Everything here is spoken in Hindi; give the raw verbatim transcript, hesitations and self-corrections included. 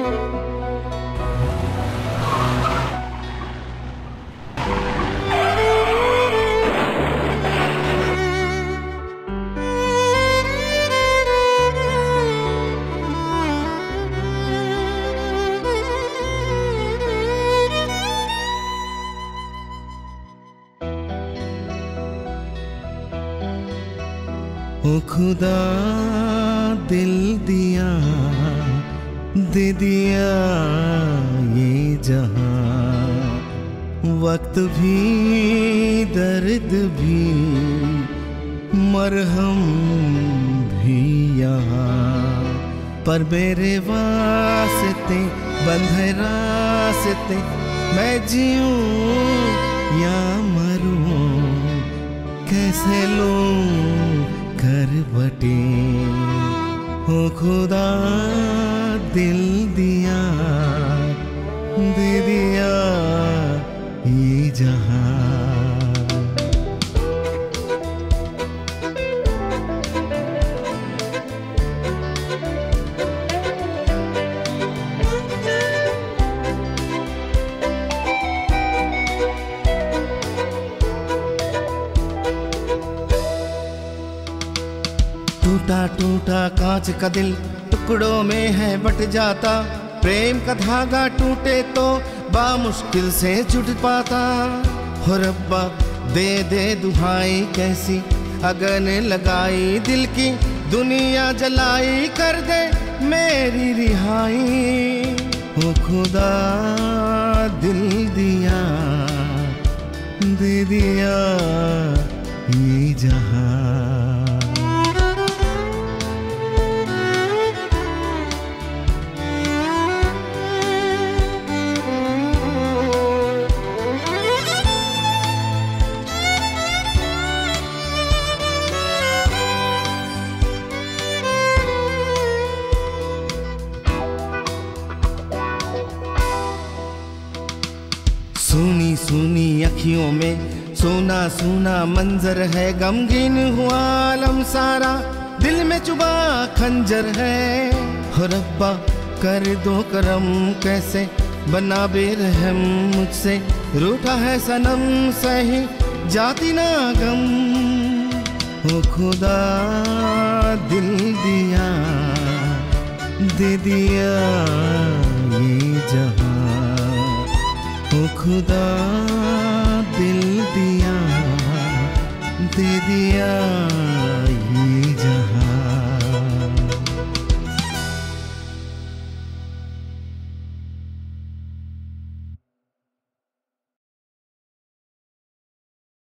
ओ खुदा दिल दिया दे दिया ये जहां, वक्त भी दर्द भी मरहम भी यहाँ, पर मेरे वास्ते बंद है रास्ते, मैं जीऊं या मरूं, कैसे लूं कर बटे। हो खुदा दिल दिया दे दिया ये जहां। टूटा टूटा कांच का दिल टुकड़ों में है बट जाता, प्रेम का धागा टूटे तो बामुश्किल से जुट पाता। हो रब्बा दे दे दुहाई कैसी अगन लगाई, दिल की दुनिया जलाई कर दे मेरी रिहाई। हो खुदा दिल दिया दे दिया ये जहां। सुनी सुनी अखियों में सोना सोना मंजर है, गमगीन हुआ आलम सारा, दिल में चुबा खंजर है। हो रब्बा कर दो करम कैसे बना बेरहम मुझसे, रूठा है सनम सही जाती ना गम। हो खुदा दिल दिया दे दिया